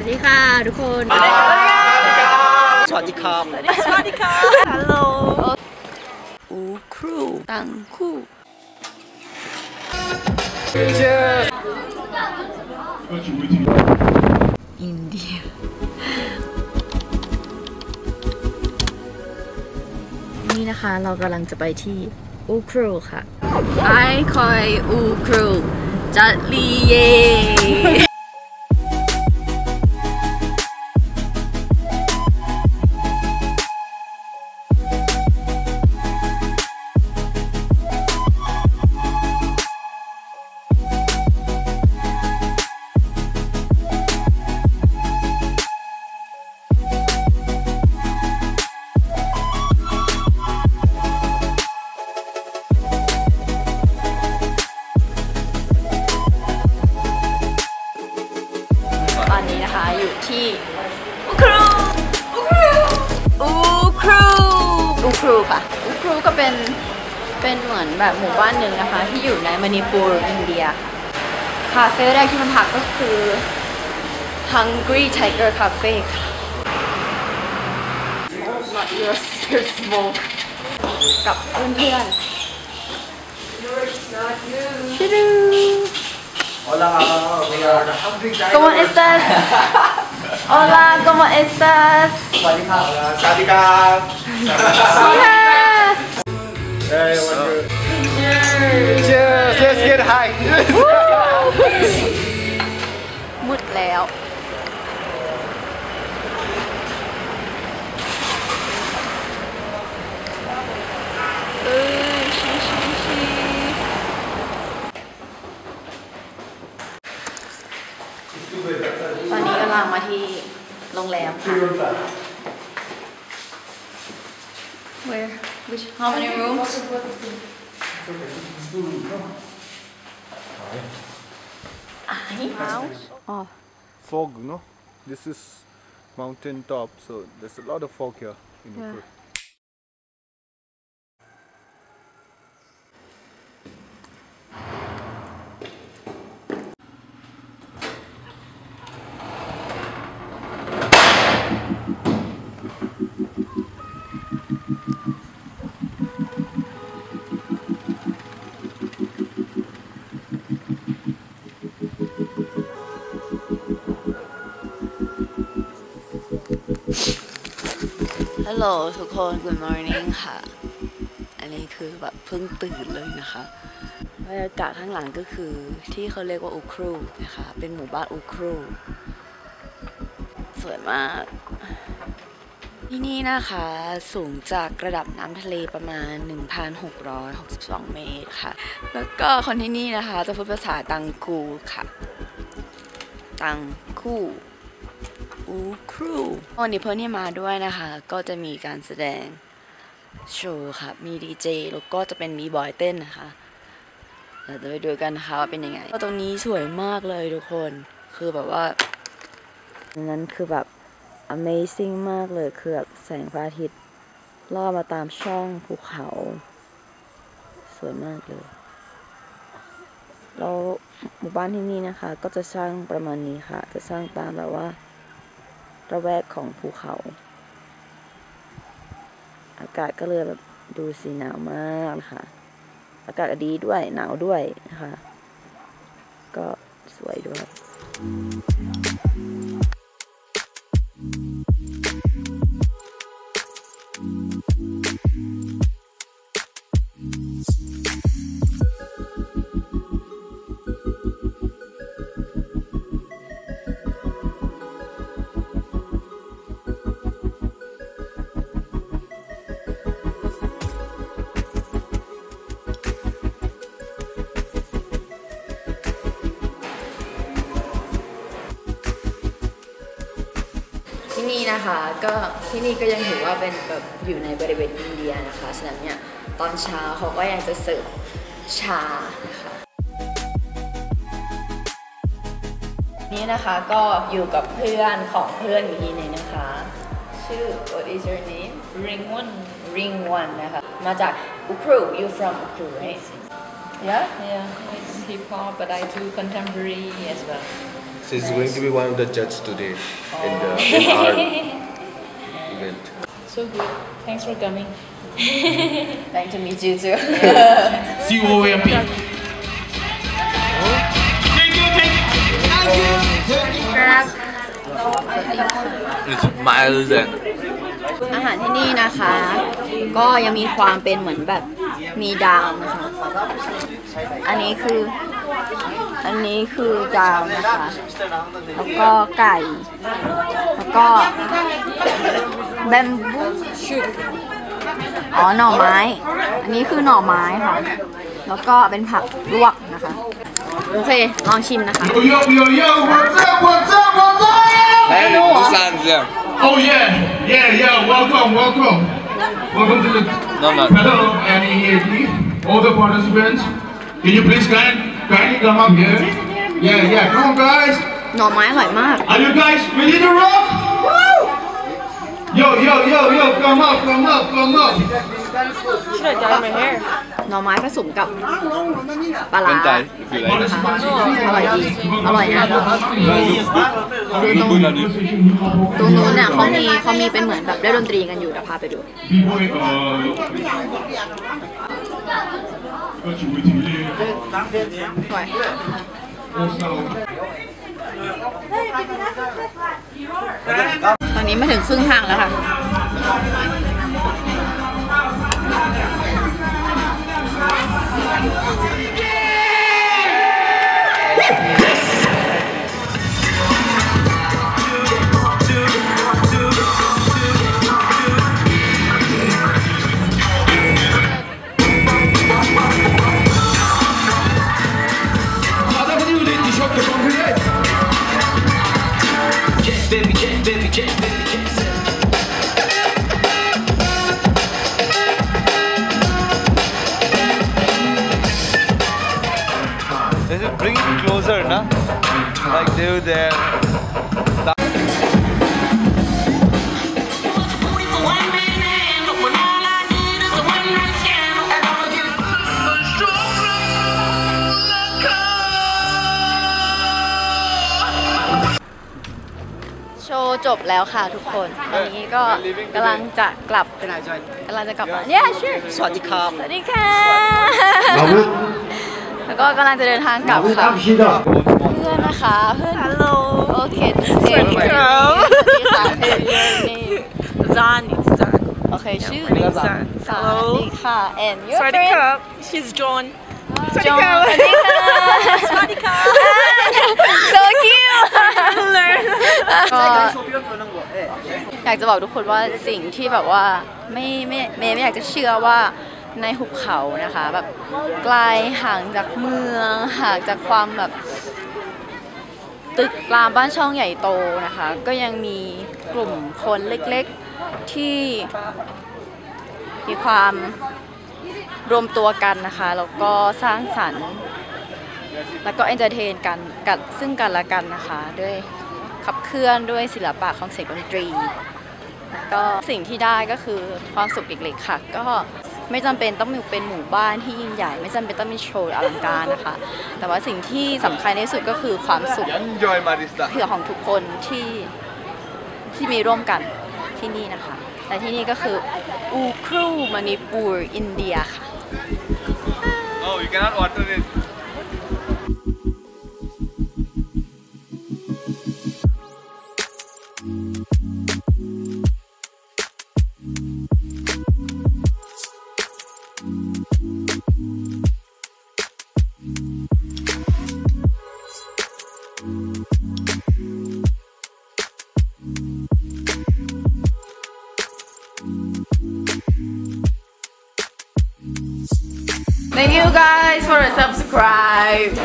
วัสดีค่ะทุกคนสวัสดีครับสวัสดีค่ะฮัลโหลอูครูตังคู่อินเดียนี่นะคะเรากำลังจะไปที่อูครูค่ะไอคอยอูครูจัดลีเยตอนนี้นะคะอยู่ที่อูครูค่ะอูครูก็เป็นเหมือนแบบหมู่บ้านหนึ่งนะคะที่อยู่ในมณีปูรอินเดียคาเฟ่แรกที่มันพักก็คือ Hungry Tiger Cafe ค่ะ Not your smoke กับเพื่อนๆชิดูHola, ¿cómo estás? Hola, ¿cómo estás? Hola, Cheers, let's get high. มืดแล้วตอนนี้กำลังมาที่โรงแรมค่ะ Where? Which? How many rooms? House? Oh. Fog, no? This is mountain top, so there's a lot of fog here in Ukur. Hello ทุกคน Good morning ค่ะอันนี้คือแบบเพิ่งตื่นเลยนะคะบรรยากาศข้างหลังก็คือที่เขาเรียกว่าอูครูนะคะเป็นหมู่บ้านอูครูสวยมากที่นี่นะคะสูงจากระดับน้ำทะเลประมาณ 1,662 เมตรค่ะแล้วก็คนที่นี่นะคะจะพูดภาษาตังกูค่ะตังกูอูครูวันนี้เพื่อนที่มาด้วยนะคะก็จะมีการแสดงโชว์ค่ะมีดีเจแล้วก็จะเป็นมีบอยเต้นนะคะเราจะไปดูกันนะคะว่าเป็นยังไงตรงนี้สวยมากเลยทุกคนคือแบบว่านั้นคือแบบ Amazing มากเลยคือแบบแสงพระอาทิตย์ล่อมาตามช่องภูเขาสวยมากเลยแล้วหมู่บ้านที่นี่นะคะก็จะสร้างประมาณนี้ค่ะจะสร้างตามแบบว่าระแวกของภูเขาอากาศก็เลยแบบดูสีหนาวมากนะคะอากาศดีด้วยหนาวด้วยนะคะก็สวยด้วย ที่นี่นะคะก็ที่นี่ก็ยังถือว่าเป็นแบบอยู่ในบริเวณอินเดียนะคะฉะนั้นเนี่ยตอนเช้าเขาก็ยังจะเสิร์ฟชานะคะนี่นะคะก็อยู่กับเพื่อนของเพื่อนอีกทีนึงนะคะชื่อ What is your name Ring One นะคะมาจากอุครู You from Ukru right Yeah, it's hip hop, but I do contemporary as well. So he's going to be one of the judges today in our event. So good. Thanks for coming. Nice to meet you too. See you over here. It's mild and อาหารที่นี่นะคะ ก็ยังมีความเป็นเหมือนแบบมีดาวนะคะ อันนี้คือดาวนะคะ แล้วก็ไก่ แล้วก็แบมบูชูอ๋อหน่อไม้ อันนี้คือหน่อไม้ค่ะ แล้วก็เป็นผักลวกนะคะ โอเค ลองชิมนะคะ Yo, what's up? Hey, Busan, yeah. Oh yeah. Welcome to the Hello and all the participants. Can you please kindly come up here? Yeah. Come on, guys. หน่อไม้อร่อยมาก Are you guys ready to rock? Yo. Come up. Should I dye my hair? หน่อไม้ผสมกับปลาร้า If you like. อร่อยดี อร่อยนะ Very good on you. ตรงนู้นน่ะเขามีเป็นเหมือนแบบเล่นดนตรีกันอยู่เดี๋ยวพาไปดู B-boy, got you waiting there. สวย Also, ตอนนี้มาถึงครึ่งทางแล้วค่ะ They should bring it closer, na? Like they were there. โชว์จบแล้วค่ะทุกคน ตอนนี้ก็กำลังจะกลับบ้าน Yeah sure สวัสดีครับ สวัสดีค่ะ แล้วก็กำลังจะเดินทางกลับค่ะ เพื่อนนะคะเพื่อน Hello โอเคสวัสดีครับสวัสดีค่ะ Zan, it's Zan. โอเคชื่อ Zan. สวัสดีค่ะ and your Swaddy friend Cup. She's John. จอห์นสวัสดีค่ะ Swaddy Cup. so cute ก็อยากจะบอกทุกคนว่าสิ่งที่แบบว่าไม่อยากจะเชื่อว่าในหุบเขานะคะแบบไกลห่างจากเมืองห่างจากความแบบตึกรามบ้านช่องใหญ่โตนะคะ ก็ยังมีกลุ่มคนเล็กๆที่มีความรวมตัวกันนะคะแล้วก็สร้างสรรค์แล้วก็เอนเตอร์เทนกันซึ่งกันและกันนะคะด้วยขับเคลื่อนด้วยศิลปะของเสียงดนตรีแล้วก็สิ่งที่ได้ก็คือความสุขเล็กๆค่ะก็ไม่จำเป็นต้องเป็นหมู่บ้านที่ยิ่งใหญ่ไม่จำเป็นต้องมีโชว์อลังการนะคะแต่ว่าสิ่งที่สำคัญที่สุดก็คือความสุข Enjoy, Marista. เพื่อของทุกคนที่มีร่วมกันที่นี่นะคะและที่นี่ก็คืออูครูมณิปูรอินเดียค่ะ Oh, you cannot water it. Thank you guys for the subscribe.